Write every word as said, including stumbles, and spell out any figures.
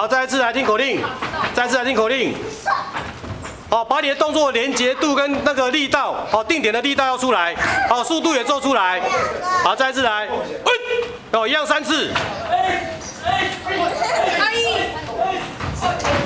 好，再一次来听口令，再一次来听口令。好，把你的动作连结度跟那个力道，好，定点的力道要出来，好，速度也做出来。好，再一次来，哦，一样三次。